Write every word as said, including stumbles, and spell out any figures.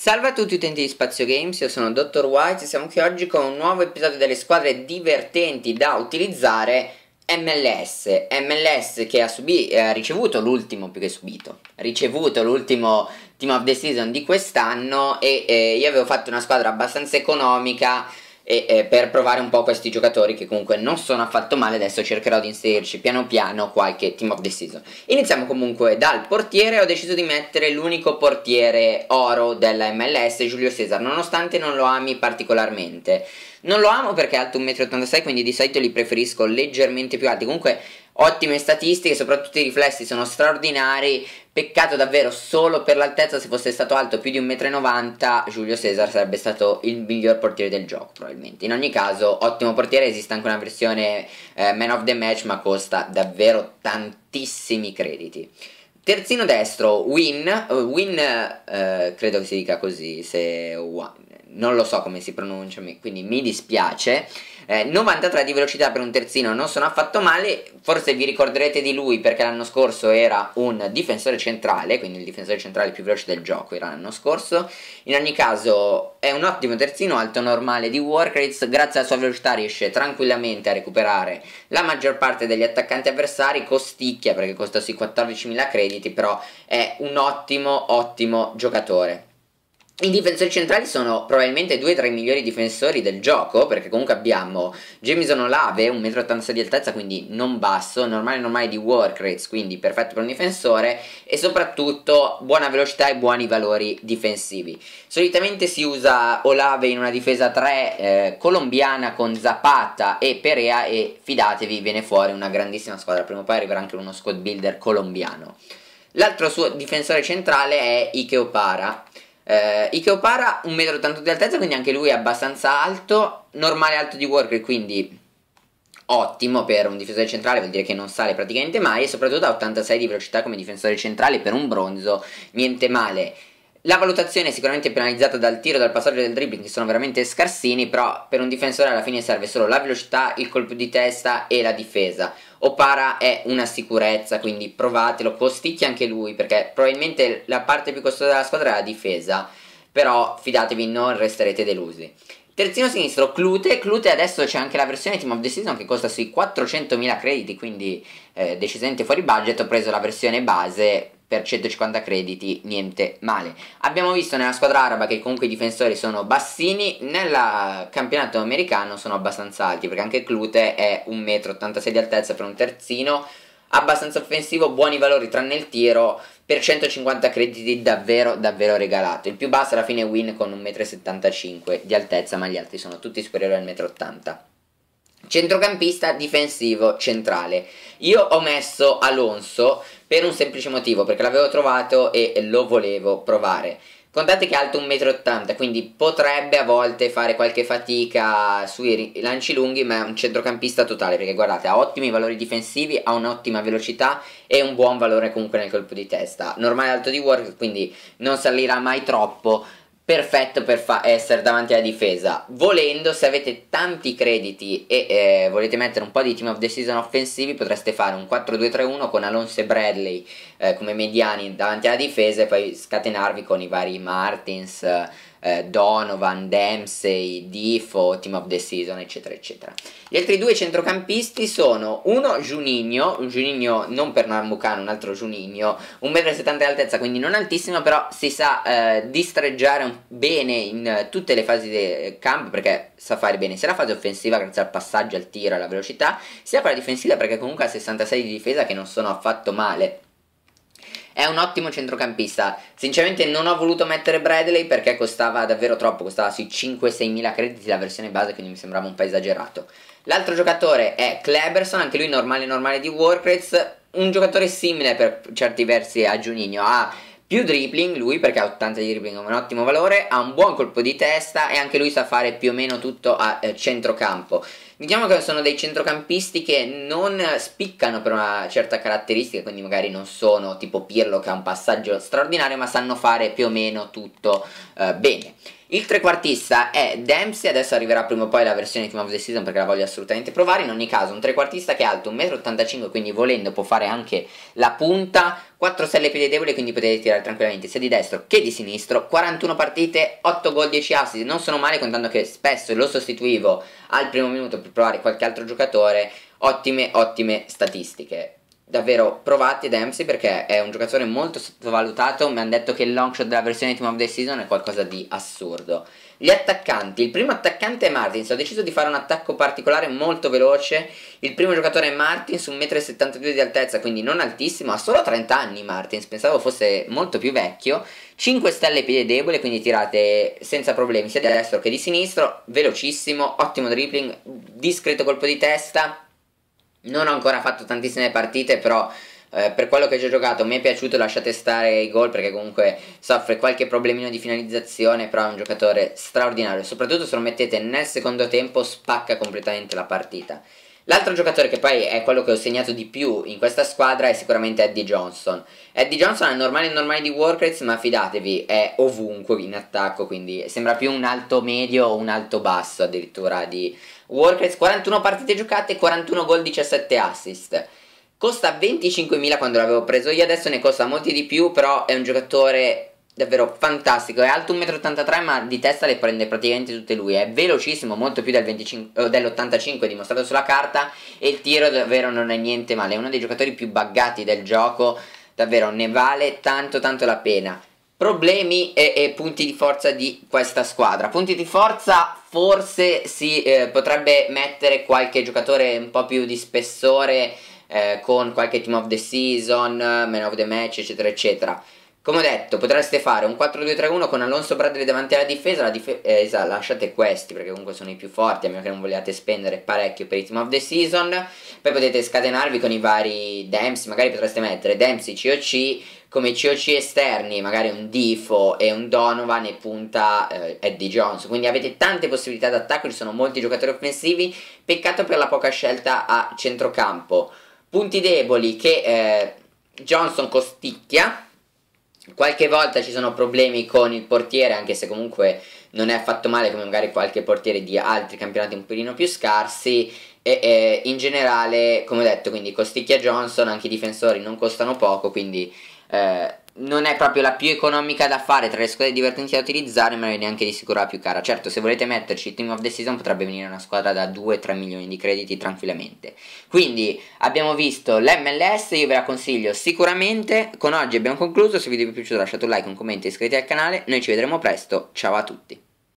Salve a tutti utenti di Spazio Games, io sono Dottor White e siamo qui oggi con un nuovo episodio delle squadre divertenti da utilizzare M L S. M L S che ha, subi- eh, ha ricevuto l'ultimo, più che subito, ha ricevuto l'ultimo Team of the Season di quest'anno e eh, io avevo fatto una squadra abbastanza economica e eh, per provare un po' questi giocatori che comunque non sono affatto male. Adesso cercherò di inserirci piano piano qualche Team of the Season. Iniziamo comunque dal portiere. Ho deciso di mettere l'unico portiere oro della M L S, Giulio Cesar, nonostante non lo ami particolarmente. Non lo amo perché è alto uno virgola ottantasei metri, quindi di solito li preferisco leggermente più alti. Comunque ottime statistiche, soprattutto i riflessi sono straordinari. Peccato davvero solo per l'altezza. Se fosse stato alto più di uno virgola novanta metri, Giulio Cesar sarebbe stato il miglior portiere del gioco probabilmente. In ogni caso, ottimo portiere. Esiste anche una versione eh, Man of the Match, ma costa davvero tantissimi crediti. Terzino destro, Win, uh, Win uh, credo che si dica così, se one, non lo so come si pronuncia, quindi mi dispiace. eh, novantatré di velocità per un terzino non sono affatto male. Forse vi ricorderete di lui perché l'anno scorso era un difensore centrale, quindi il difensore centrale più veloce del gioco era l'anno scorso. In ogni caso è un ottimo terzino, alto normale di work rates. Grazie alla sua velocità riesce tranquillamente a recuperare la maggior parte degli attaccanti avversari. Costicchia perché costa sui quattordicimila crediti, però è un ottimo ottimo giocatore. I difensori centrali sono probabilmente due tra i migliori difensori del gioco, perché comunque abbiamo Jamison Olave, un metro e ottantasei di altezza, quindi non basso, normale normale di work rates, quindi perfetto per un difensore, e soprattutto buona velocità e buoni valori difensivi. Solitamente si usa Olave in una difesa tre eh, colombiana con Zapata e Perea, e fidatevi, viene fuori una grandissima squadra. Prima o poi arriverà anche uno squad builder colombiano. L'altro suo difensore centrale è Ike Opara. Uh, Ike Opara uno virgola ottantotto metri di altezza, quindi anche lui è abbastanza alto, normale alto di work, quindi ottimo per un difensore centrale, vuol dire che non sale praticamente mai, e soprattutto ha ottantasei di velocità come difensore centrale per un bronzo, niente male. La valutazione è sicuramente penalizzata dal tiro, dal passaggio e dal dribbling, che sono veramente scarsini, però per un difensore alla fine serve solo la velocità, il colpo di testa e la difesa. Opara è una sicurezza, quindi provatelo. Costicchia anche lui, perché probabilmente la parte più costosa della squadra è la difesa, però fidatevi, non resterete delusi. Terzino sinistro, Clute. Clute adesso c'è anche la versione Team of the Season che costa sui quattrocentomila crediti, quindi eh, decisamente fuori budget. Ho preso la versione base per centocinquanta crediti, niente male. Abbiamo visto nella squadra araba che comunque i difensori sono bassini, nel campionato americano sono abbastanza alti, perché anche Clute è uno virgola ottantasei metri di altezza per un terzino, abbastanza offensivo, buoni valori tranne il tiro, per centocinquanta crediti davvero davvero regalato. Il più basso alla fine è Win con uno virgola settantacinque metri di altezza, ma gli altri sono tutti superiori al uno virgola ottanta metri. Centrocampista difensivo centrale. Io ho messo Alonso per un semplice motivo, perché l'avevo trovato e lo volevo provare. Contate che è alto uno virgola ottanta metri, quindi potrebbe a volte fare qualche fatica sui lanci lunghi, ma è un centrocampista totale, perché guardate, ha ottimi valori difensivi, ha un'ottima velocità e un buon valore comunque nel colpo di testa. Normale alto di work, quindi non salirà mai troppo. Perfetto per essere davanti alla difesa. Volendo, se avete tanti crediti e eh, volete mettere un po' di Team of the Season offensivi, potreste fare un quattro due tre uno con Alonso e Bradley eh, come mediani davanti alla difesa, e poi scatenarvi con i vari Martins, eh, Donovan, Dempsey, Difo, Team of the Season, eccetera eccetera. Gli altri due centrocampisti sono uno Juninho, un Juninho non per Nambucano, un altro Juninho, uno virgola settanta metri di altezza, quindi non altissimo, però si sa eh, distreggiare bene in tutte le fasi del campo, perché sa fare bene sia la fase offensiva grazie al passaggio, al tiro, alla velocità, sia quella difensiva, perché comunque ha sessantasei di difesa, che non sono affatto male. È un ottimo centrocampista. Sinceramente non ho voluto mettere Bradley perché costava davvero troppo, costava sui cinque sei mila crediti la versione base, quindi mi sembrava un po' esagerato. L'altro giocatore è Kleberson, anche lui normale normale di work rates, un giocatore simile per certi versi a Juninho. Ha più dribbling lui, perché ha ottanta di dribbling, un ottimo valore, ha un buon colpo di testa e anche lui sa fare più o meno tutto a eh, centrocampo. Diciamo che sono dei centrocampisti che non spiccano per una certa caratteristica, quindi magari non sono tipo Pirlo che ha un passaggio straordinario, ma sanno fare più o meno tutto eh, bene. Il trequartista è Dempsey, adesso arriverà prima o poi la versione Team of the Season perché la voglio assolutamente provare. In ogni caso un trequartista che è alto uno virgola ottantacinque m, quindi volendo può fare anche la punta, quattro stelle piede debole, quindi potete tirare tranquillamente sia di destro che di sinistro. Quarantuno partite, otto gol, dieci assist, non sono male contando che spesso lo sostituivo al primo minuto per provare qualche altro giocatore. Ottime, ottime statistiche. Davvero provate Dempsey perché è un giocatore molto sottovalutato. Mi hanno detto che il long shot della versione Team of the Season è qualcosa di assurdo. Gli attaccanti, il primo attaccante è Martins. Ho deciso di fare un attacco particolare molto veloce. Il primo giocatore è Martins, un metro e settantadue m di altezza, quindi non altissimo, ha solo trenta anni Martins, pensavo fosse molto più vecchio. Cinque stelle piede debole, quindi tirate senza problemi sia di destro che di sinistro. Velocissimo, ottimo dribbling, discreto colpo di testa. Non ho ancora fatto tantissime partite, però eh, per quello che ci ho giocato mi è piaciuto. Lasciate stare i gol perché comunque soffre qualche problemino di finalizzazione, però è un giocatore straordinario. Soprattutto se lo mettete nel secondo tempo spacca completamente la partita. L'altro giocatore che poi è quello che ho segnato di più in questa squadra è sicuramente Eddie Johnson. Eddie Johnson è normale normale di Workrate, ma fidatevi, è ovunque in attacco, quindi sembra più un alto medio o un alto basso addirittura di Workrate. Quarantuno partite giocate, quarantuno gol, diciassette assist. Costa venticinquemila quando l'avevo preso io, adesso ne costa molti di più, però è un giocatore davvero fantastico. È alto uno virgola ottantatré m, ma di testa le prende praticamente tutte lui. È velocissimo, molto più del venticinque, dell'ottantacinque dimostrato sulla carta, e il tiro davvero non è niente male. È uno dei giocatori più buggati del gioco, davvero ne vale tanto tanto la pena. Problemi e, e punti di forza di questa squadra. Punti di forza: forse si eh, potrebbe mettere qualche giocatore un po' più di spessore, eh, con qualche Team of the Season, Man of the Match, eccetera eccetera. Come ho detto, potreste fare un quattro due tre uno con Alonso Bradley davanti alla difesa. La difesa lasciate questi perché comunque sono i più forti, a meno che non vogliate spendere parecchio per i Team of the Season. Poi potete scatenarvi con i vari Dempsey. Magari potreste mettere Dempsey C O C, come C O C esterni magari un Difo e un Donovan, e punta eh, Eddie Jones. Quindi avete tante possibilità d'attacco, ci sono molti giocatori offensivi. Peccato per la poca scelta a centrocampo. Punti deboli che eh, Johnson costicchia. Qualche volta ci sono problemi con il portiere, anche se comunque non è affatto male come magari qualche portiere di altri campionati un pelino più scarsi. E, e in generale, come ho detto, quindi costicchia Johnson. Anche i difensori non costano poco, quindi eh, non è proprio la più economica da fare tra le squadre divertenti da utilizzare, ma non è neanche di sicuro la più cara. Certo, se volete metterci il Team of the Season potrebbe venire una squadra da due tre milioni di crediti tranquillamente. Quindi abbiamo visto l'M L S, io ve la consiglio sicuramente. Con oggi abbiamo concluso. Se il video vi è piaciuto lasciate un like, un commento e iscrivetevi al canale. Noi ci vedremo presto, ciao a tutti.